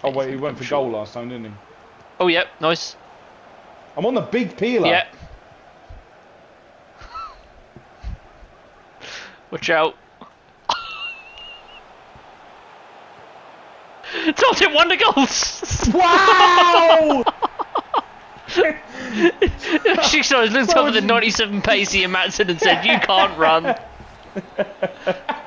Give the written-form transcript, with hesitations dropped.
Oh wait, he went for goal last time, didn't he? Oh, yep, nice. I'm on the big peeler. Yep. Watch out. Told him 1 goals! Wow! She looked over the 97 pacey and Matson and said, "You can't run."